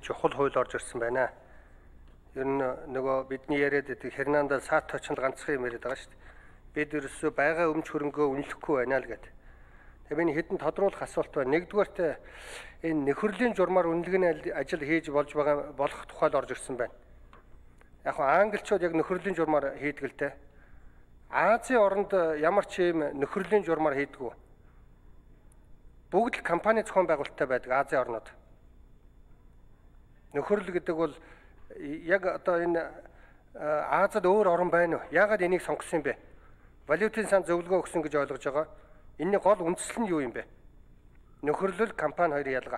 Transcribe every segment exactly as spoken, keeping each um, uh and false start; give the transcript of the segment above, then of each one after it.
чухал хууль орж ирсэн байна. Ер нь нөгөө бидний яриад байдаг Хернандо Сааточонд ганцхан юм яриад байгаа шүү дээ. Бид ерөөсөө байгаа өмч хөрөнгөө үнэлэхгүй байна л гэдэг. Тэгээ миний хэдэн тодруулах асуулт байна. Нэгдүгээрт энэ нөхөрлийн журмаар үнэлгээний ажил хийж болж байгаа болох тухайл орж ирсэн байна. Яг нь англичууд яг нөхөрлийн журмаар хийдэг л дээ. Азийн оронд ямар ч юм нөхөрлийн журмаар хийдэггүй. Бүгд л компани зохион байгуулалттай байдаг Азийн орнууд. Нөхөрл гэдэг бол яг одоо энэ Азад өөр орн байна уу? Яагаад энийг сонгосон юм бэ? Валютын сан зөвлөгөө өгсөн гэж ойлгож байгаа. Энэний гол үндэслэл нь юу юм бэ? Нөхөрлөл, компани хоёрын ялгаа.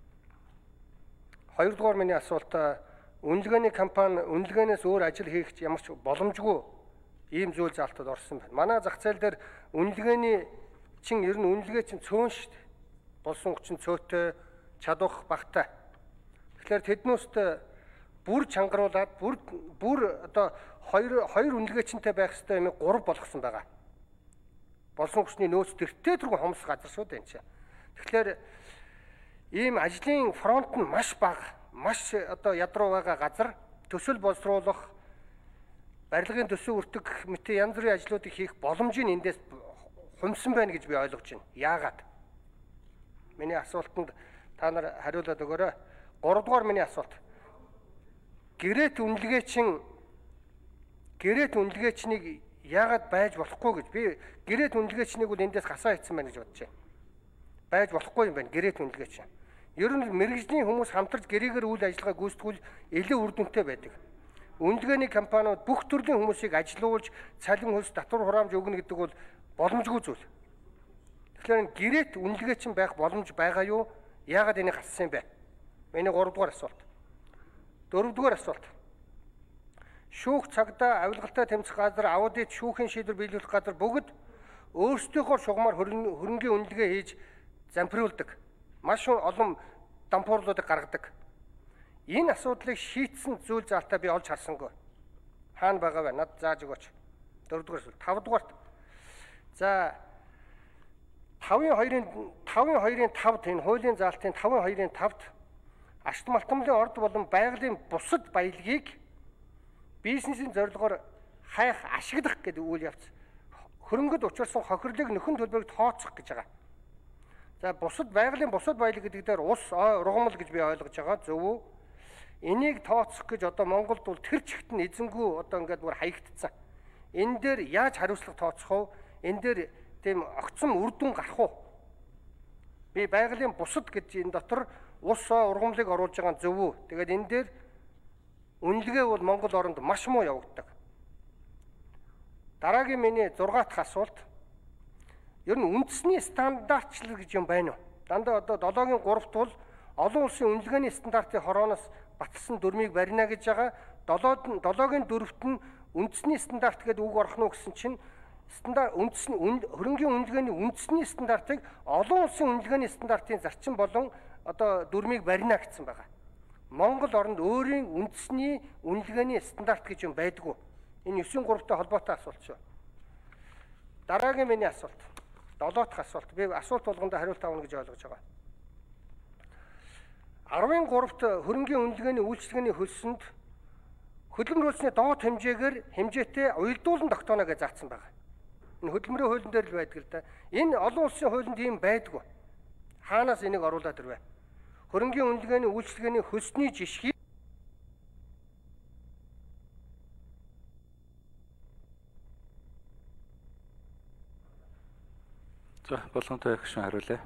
Хоёрдугаар миний асуулт үнэлгээний компани үнэлгээнээс өөр ажил хийх ямар ч боломжгүй ийм зүйл заалтад орсон байна. Манай зах зээл дээр үнэлгээний чин ер нь үнэлгээ чин цөөн шүү дээ. Болсон хүчин цөөтэй, чадвах багтай. Тэгэхээр тэднүүст бүр чангаруулад бүр бүр одоо хоёр хоёр үнэлгээчтэй байх хэрэгтэй юм гурав болгосон байгаа. Болсон хүчний нөөц тэртээ тэргүй хомс газар шүү дээ энэ чинь. Тэгэхээр ийм ажлын фронт нь маш бага, маш одоо ядруу байгаа газар төсөл боловсруулах, барилгын төсөв өртөх мэт янз бүрийн ажлуудыг хийх боломжийг эндээс хумсан байна гэж би ойлгож байна. Яагаад? Миний асуултанд та нар хариулаад өгөөрэй. Гуравдугаар миний асуулт. Гэрээт үнэлгээчин гэрээт үнэлгээчнийг яагаад байж болохгүй гэж би гэрээт үнэлгээчнийг бол эндээс гасаа хийсэн байна гэж бодож байна. Байж болохгүй юм байна гэрээт үнэлгээч. Ер нь мэргэжлийн хүмүүс хамтарч гэрээгээр үйл ажиллагаа гүйцэтгүүл илүү үр дүнтэй байдаг. Үнэлгээний компаниуд бүх төрлийн хүмүүсийг ажилуулж, цалин хөлс татвар хураамж өгнө гэдэг бол боломжгүй зүйл. Тэгэхээр гэрээт үнэлгээчин байх боломж байгаа юу? Яагаад энийг гассан юм бэ? Миний гуравдугаар асуулт. Дөрөвдүгээр асуулт. Шүүх цагдаа, авилгалтай тэмцэх газар, аудит, шүүхийн шийдвэр биелүүлэх газар бүгд өөрсдийнхөө шугамар хөрөнгийн үнэлгээ хийж зампруулдаг. Маш олон дампуурлуудыг гаргадаг. Энэ асуудлыг шийдсэн зүйл заалтаа би олж харсангүй. Хаана байгаа вэ? Над зааж өгөөч. Дөрөвдүгээр асуулт. Тавдугаарт. За тавын хоёрын тавын хоёрын тавд энэ хуулийн заалтын тавын хоёрын тавд Ашт малтмлын орд болон байгалийн бусад баялагийг бизнесийн зорилгоор хайх, ашиглах гэдэг үйл явц. Хөрөнгөд учирсан хохирлыг нөхөн төлбөрөөр тооцох гэж байгаа. За бусад байгалийн бусад баялаг гэдэг дээр ус, ой, ургамал гэж би ойлгож байгаа. Зөв үү? Энийг тооцох гэж одоо Монголд бол тэр чигт нь эзэнгүй одоо ингээд бүр хаягдцсан. Энэ дээр яаж хариуцлага тооцох вэ? Энэ дээр тийм огцом үр дүн гарах уу? Би байгалийн бусад гэж энэ дотор ус, ой, ургамлыг оруулж байгаа зөв үү? Тэгээд энэ дээр үнэлгээ бол Монгол оронд маш муу явагддаг. Дараагийн миний зургаат асуулт. Ер нь үндэсний стандартчлал гэж юм байна уу? Дандаа одоо долоогийн гуравт бол олон улсын үнэлгээний стандартын хорооноос батлсан дүрмийг барина гэж байгаа. Долоод нь долоогийн дөрөвт нь үндэсний стандарт гэдэг үг орох нь гэсэн чинь стандарт үндэсний хөрөнгийн үнэлгээний үндэсний стандартыг олон улсын үнэлгээний стандартын зарчим болон одоо дүрмийг барина гэсэн байгаа. Монгол оронд өөрийн үндэсний үнэлгээний стандарт гэж юм байдгүй. Энэ девять гуравтай холбоотой асуулт шүү. Дараагийн миний асуулт. долоо дахь асуулт. Би асуулт болгондоо хариулт авна гэж ойлгож байгаа. арван гуравт хөрөнгийн үнэлгээний үйлчлэгээний хөлсөнд хөдөлмөрүүлсний доод хэмжээгээр хэмжээтэй уялдуулан тогтооно гэж заасан байгаа. Энэ хөдөлмөрийн хуулийн дээр л байдаг л да. Энэ олон улсын хуулинд ийм байдгүй. Хаанаас энийг оруулаад ирвэ? Хөрөнгийн үнэлгээний үйлчлэгээний хөлсний жишгийг За, болгонтой агшин хариулъя.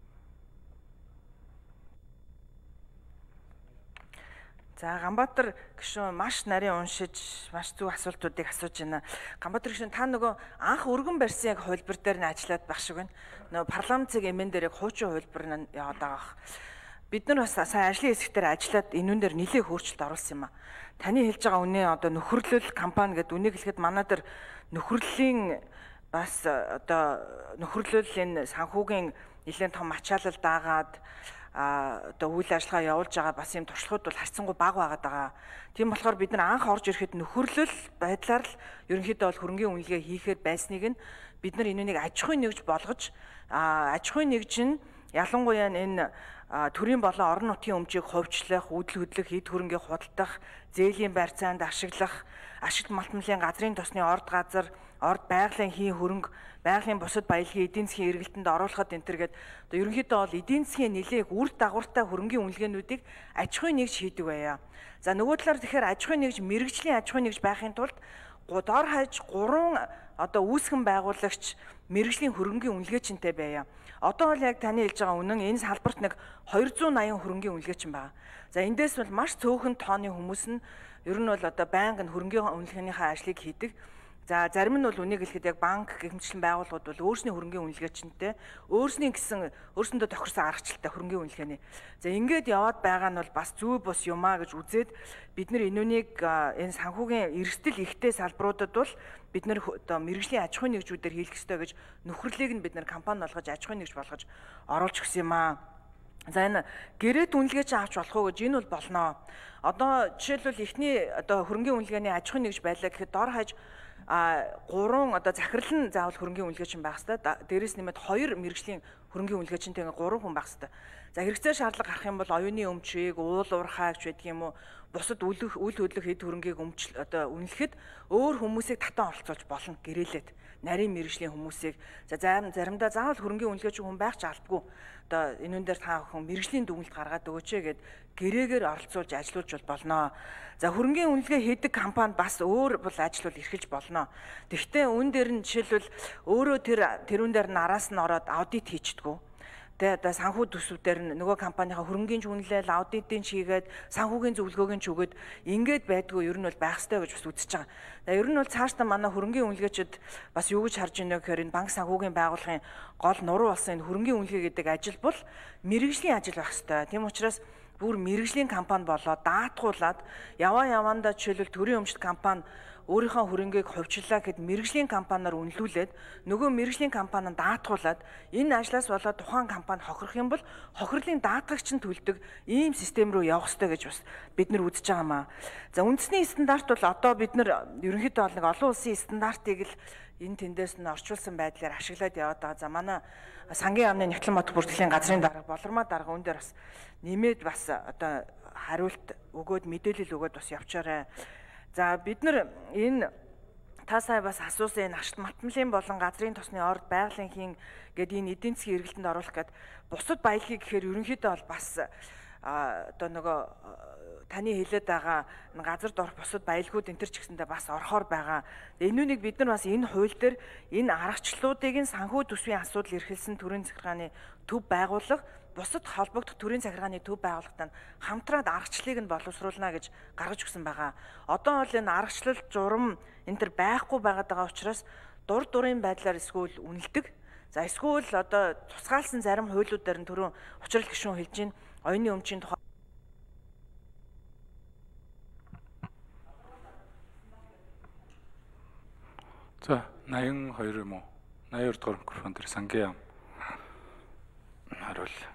За, Ганбаатар гишүүн маш нарийн уншиж, маш зөв асуултуудыг асууж байна. Ганбаатар гишүүн та нөгөө анх өргөн барьсан яг хувилбар дээр нь ажиллаад байх шиг байна. Нөгөө парламент цэг эмэн дээр яг хуучин хувилбар нь яваад байгаа. Бид нар бас сайн ажлын хэсгээр ажиллаад энүүн дээр нэлээд өөрчлөлт оруулсан юм а. Таны хэлж байгаа үнэ одоо нөхөрлөл компани гэдэг үнийг хэлэхэд манай дээр нөхөрлөлийн бас одоо нөхөрлөл энэ санхүүгийн нэлээд том ачаалал даагаад а одоо үйл ажиллагаа явуулж байгаа бас юм туршлагууд бол харьцангуй бага байгаад байгаа. Тийм болохоор бид нар анх орж ирэхэд нөхөрлөл байдлаар л ерөнхийдөө бол хөрөнгийн үнэлгээ хийхэд байсныг нь бид нар энэнийг аж ахуйн нэгж болгож а аж ахуйн нэгж нь ялангуяа энэ төрийн болон орон нутгийн өмчийг хувьчлах, үдл хөдлөх, эд хөрөнгийг худалдах, зээлийн барьцаанд ашиглах, ашигт малтмлын газрын тосны орд газар, орд байгалийн хийн хөрөнгө, байгалийн бусад баялагын эдийн засгийн эргэлтэнд оруулахад энэ төр гэдэг. Одоо ерөнхийдөө бол эдийн засгийн нэлээх үр дагавартай хөрөнгийн үнэлгээнүүдийг аж ахуйн нэгж хийдэг байя. За нөгөө талаар тэгэхээр аж ахуйн нэгж, мэрэгжлийн аж ахуйн нэгж байхын тулд дор хаяж гурван одоо үүсгэн байгуулагч мэрэгжлийн хөрөнгийн үнэлгээчинтэй байя. Одоо бол яг таны хэлж байгаа үнэн энэ салбарт нэг хоёр зуун мянган хөрөнгийн үнэлгээчин байна. За эндээс бол маш цөөхөн тооны хүмүүс нь ер нь бол одоо байнгын хөрөнгийн үнэлгээнийхээ ажлыг хийдэг. За зарим нь бол үнийг хэлэхэд яг банк гэх мэтчлэн байгууллагууд бол өөрсний хөрөнгийн үнэлгээчинтэй, өөрсний гэсэн өөрсөндөө тохирсон аргачлалтай хөрөнгийн үнэлгээний. За ингээд яваад байгаа нь бол бас зөв бус юмаа гэж үзээд бид нар энүүнийг энэ санхүүгийн эрсдэл ихтэй салбаруудад бол бид нар одоо мэрэгжлийн аж ахуйн нэгжүүдээр хийх ёстой гэж нөхрөлийг нь бид нар компани болгож аж ахуйн нэгж болгож оруулж өгсөн юм аа. За энэ гэрээт үнэлгээч авч болох уу гэж энэ бол болно. Одоо жишээлбэл эхний одоо хөрөнгийн үнэлгээний аж ахуйн нэгж байлаа гэхэд дор хаяж а гурван одоо захирал нь заавал хөрөнгийн үнэлгээчин байх хэвээр. Дээрээс нэмээд хоёр мэрэгжлийн хөрөнгийн үнэлгээчинтэй ингээ гурван хүн байх хэвээр. За хэрэгцээ шаардлага гарах юм бол оюуны өмчийг, уул уурхайг ч байдаг юм уу, бусад үл үл хөдлөх хэд хөрөнгийг өмч одоо үнэлэхэд өөр хүмүүсийг татан оролцуулж болно гэрээлээд. Нарийн мэрэгжлийн хүмүүсийг. За заримдаа заавал хөрөнгийн үнэлгээч хүн байх ч албагүй. Одоо энүүн дээр та бүхэн мэрэгжлийн дүгнэлт гаргаад өгөөч гэд гэрээгээр оролцуулж ажиллуулж болно. За хөрөнгийн үнэлгээ хийдэг компани бас өөр бол ажиллавал эрхэлж болно. Тэгвэл үүн дээр нь жишээлбэл өөрөө тэр тэрүүн дээр нь араас нь ороод аудит хийчихдэг. Тэгээ одоо санхүү төсвүүдээр нь нөгөө компанийнхаа хөрөнгийн ч үнэлэл, аудитын ч хийгээд, санхүүгийн зөвлөгөөг нь ч өгөөд ингээд байдгүй ер нь бол байх ёстой гэж бас үзэж байгаа. Тэгээ ер нь бол цаашдаа манай хөрөнгийн үнэлгээчид бас юу гэж харж байна гэхээр энэ банк санхүүгийн байгууллагын гол нуруу болсон энэ хөрөнгийн үнэлгээ гэдэг ажил бол мэрэгжлийн ажил байх ёстой. Тийм учраас бүр мэрэгжлийн компани болоод даатгуулад яваа явандаа жишээлбэл төрийн өмчт компани өөрийнхөө хөрөнгийг хувьчлаа гэхэд мэрэгжлийн компаниар үнэлүүлээд нөгөө мэрэгжлийн компани нь даатгуулад энэ ажлаас болоод тухайн компани хохирох юм бол хохирлын даатгагч нь төлдөг ийм систем рүү явах ёстой гэж бас бид нар үзэж байгаа маа. За үндэсний стандарт бол одоо бид нар ерөнхийдөө бол нэг олон улсын стандартыг л энэ тэндээс нь орчуулсан байдлаар ашиглаад яваад байгаа. За манай сангийн яамны нягтлан мод бүртгэлийн газрын дарга болормоо дарга энэ дээр бас нэмээд бас одоо хариулт өгөөд мэдээлэл өгөөд бас явчаарай. За бид нар энэ та сая бас асуусан энэ ашигт малтмлын болон газрын тосны орд байгалийн хийн гэдэг энэ эдийн засгийн эргэлтэнд оруулах гэдэг бусад баялагийг гэхээр ерөнхийдөө бол бас одоо нөгөө таны хэлээд байгаа газар дорх бусад баялагууд энэ төр ч гэсэндээ бас орохоор байгаа. Энүүнийг бид нар бас энэ хууль дээр энэ аргачлалуудыг нь санхүү төсвийн асуудал эрхэлсэн төрийн захиргааны төв байгууллага бусад холбогдох төрийн захиргааны төв байгууллагатай хамтраад аргачлалыг нь боловсруулна гэж гаргаж өгсөн байгаа. Одоо бол энэ аргачлал журам энэ төр байхгүй байгаад байгаа учраас дур дурын байдлаар эсвэл үнэлдэг. За эсвэл одоо тусгаалсан зарим хуулиудаар нь түрүүн учрал гишүүн хэлж гин оюуны өмчийн тухай За наян хоёр юм уу? наян хоёр дахь микрофон дээр сангийн яам хариул.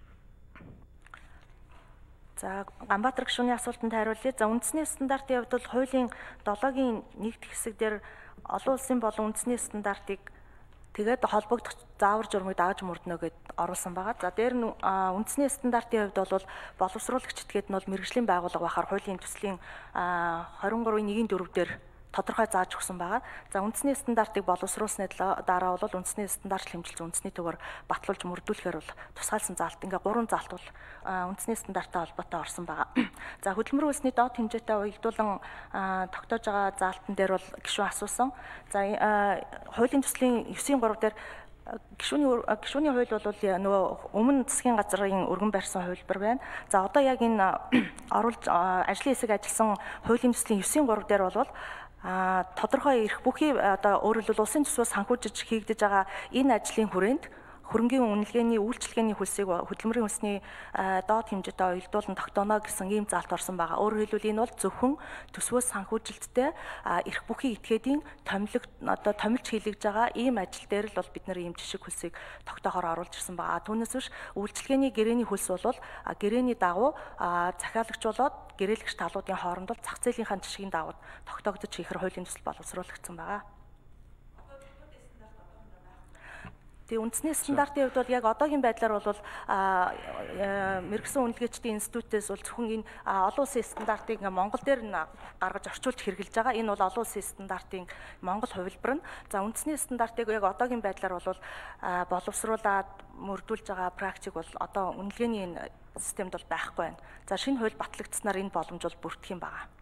За Ганбаатар гишүүний асуултанд хариулъя. За үндэсний стандартын хувьд бол хуулийн долоогийн нэгд хэсэг дээр олон улсын болон үндэсний стандартыг тэгээд холбогдох заавар журмыг дааж мөрднө гэд оруулсан байгаа. За дээр нь үндэсний стандартын хувьд бол боловсруулагчид гэдэг нь бол мэрэгжлийн байгууллага байхаар хуулийн төслийн двадцать три нэг дөрөв дээр тодорхой зааж өгсөн байгаа. За үндэсний стандартыг боловсруулсны дараа бол үндэсний стандарт хэмжилж үндэсний төгөөр батлуулж мөрдүүлэхээр бол тусгаалсан заалт ингээ гурван заалт бол үндэсний стандарттай холбоотой орсон байгаа. За хөдөлмөрийн үлсний доод хэмжээтэй уягдуулан тогтоож байгаа заалтан дээр бол гишүүн асуусан. За хуулийн төслийн девять три дээр гишүүний гишүүний хууль бол нөгөө өмнө засгийн газрын өргөн барьсан хувилбар байна. За одоо яг энэ оруулж ажлын хэсэг ажилласан хуулийн төслийн девять три дээр бол а тодорхой эрх бүхий одоо өөрөөр хэлбэл улсын төсвөөс санхүүжиж хийгдэж байгаа энэ ажлын хүрээнд хөрөнгийн үнэлгээний үйлчилгээний хөлсийг хөдөлмөрийн хөлсний доод хэмжээтэй уялдуулан тогтооно гэсэн ийм заалт орсон байгаа. Өөрөөр хэлбэл энэ бол зөвхөн төсвөөс санхүүжилттэй эрх бүхий этгээдийн томилог одоо томилж хийлгэж байгаа ийм ажил дээр л бол бид нэр ийм жишг хөлсийг тогтоохоор оруулж ирсэн байгаа. Түүнээс биш үйлчилгээний гэрээний хөлс бол гэрээний дагуу захиалагч болоод гэрээлэгч талуудын хооронд бол зах зээлийнхаа жишгийн дагуу тогтоогдож хийхэр хуулийн төсөл боловсруулагдсан байгаа. Тэгээ үндэсний стандартын хувьд бол яг одоогийн байдлаар бол мэрэгсэн үнэлгээчдийн институтээс бол зөвхөн энэ олон улсын стандартыг Монгол дээр нь гаргаж орчуулж хэрэгжилж байгаа. Энэ бол олон улсын стандартын Монгол хувилбар нь. За үндэсний стандартыг яг одоогийн байдлаар бол боловсруулаад мөрдүүлж байгаа практик бол одоо үнэлгээний энэ системд бол байхгүй байна. За шинэ хууль батлагдсанаар энэ боломж бол бүрдэх юм байна.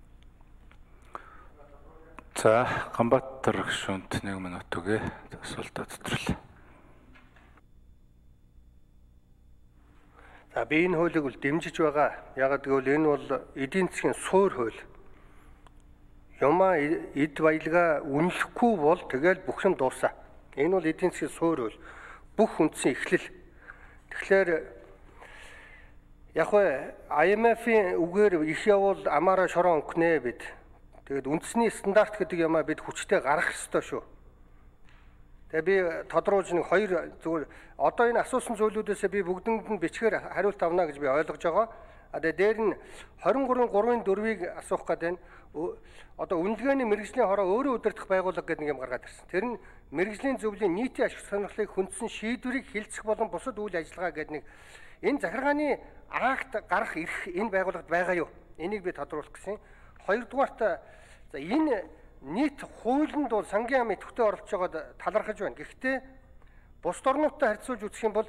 За Ганбаатар гишүүнд нэг минут өгье. Асуултаа доторлоо. За би энэ хуулийг бол дэмжиж байгаа. Ягаад гэвэл энэ бол эдийн засгийн суур хууль. Юмаа эд баялгаа үнэлэхгүй бол тэгэл бүх юм дуусаа. Энэ бол эдийн засгийн суур хууль. Бүх үндсэн эхлэл. Тэгэхээр яг вэ I M F-ийн үгээр их явуул амаараа шороо өнгөнэ бид. Тэгээд үндэсний стандарт гэдэг юмаа бид хүчтэй гаргах ёстой шүү. Тэгээ би тодруулж нэг хоёр зүгээр одоо энэ асуусан зүйлүүдээс би бүгдэнд нь бичгээр хариулт авна гэж би ойлгож байгаа. А тэгээ дээр нь двадцать три гурвын дөрвийг асуух гэдэг нь одоо үнэлгээний мэрэгжлийн хороо өөрөө удирдах байгууллага гэдэг нэг юм гаргаад ирсэн. Тэр нь мэрэгжлийн зөвлөлийн нийтийн ашиг сонирхлыг хүндсэн шийдвэрийг хэлцэх болон бусад үйл ажиллагаа гэдэг нэг энэ захиргааны акт гарах эрх энэ байгууллагад байгаа юу? Энийг би тодруулах гэсэн. Хоёрдугаарт за энэ нийт хуулинд бол сангийн ам идэвхтэй оролцож байгаад талархаж байна. Гэхдээ бус орнуудтай харьцуулж үзэх юм бол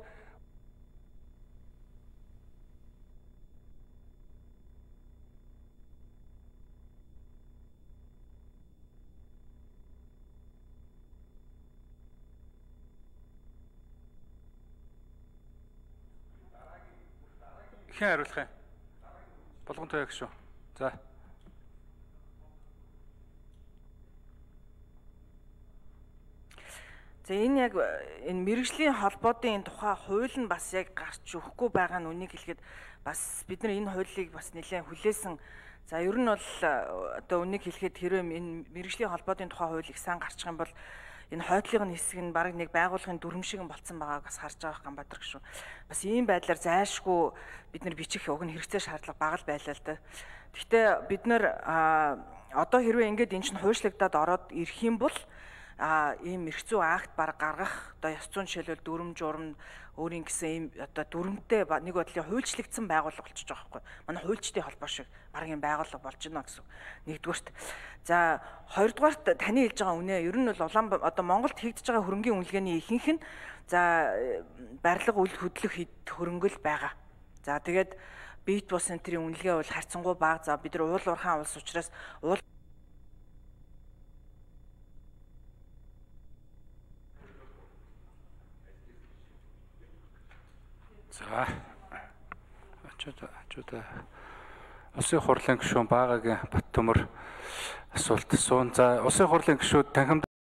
хэн хариулах юм? Болгон тоёг шүү. За. За энэ яг энэ мэрэгжлийн холбоодын тухай хууль нь бас яг гарч өгөхгүй байгаа нь үнийг хэлэхэд бас бид нар энэ хуулийг бас нэлээд хүлээсэн. За ер нь бол одоо үнийг хэлэхэд хэрвээ энэ мэрэгжлийн холбоодын тухай хуулийг сайн гарчих юм бол энэ хойдлогын хэсэг нь баг нэг байгууллагын дүрм шиг болцсон байгааг бас харж байгаа Ганбаатар гişүн. Бас ийм байдлаар зайлшгүй бид нар бичих уг нь хэрэгцээ шаардлага бага л байлаа л да. Гэхдээ бид нар одоо хэрвээ ингэж энэ чинь хуйшлагдаад ороод ирэх юм бол а ийм эрх зүйн акт баг гаргах одоо ёс зүйн жишээлбэл дүрм журам өөрийн гэсэн ийм одоо дүрмтэй нэг бодлын хуульчлагдсан байгууллага болчихж байгаа байхгүй. Манай хуульчдын холбоо шиг баг ийм байгууллага болж байна гэсэн. Нэгдүгээрт. За хоёрдугаарт таны хэлж байгаа үнэ ер нь бол улаан одоо Монголд хийгдэж байгаа хөрөнгийн үнэлгээний ихэнх нь за барилга үйл хөдлөх хөрөнгөл байгаа. За тэгээд бит бус центрийн үнэлгээ бол харьцангуй бага. За бид нар уул уурхаан улс учраас уул За. Ачаа ачаа. Улсын хурлын гишүүн Багагийн Баттөмөр асуулт асуун. За улсын хурлын гишүүд танхимд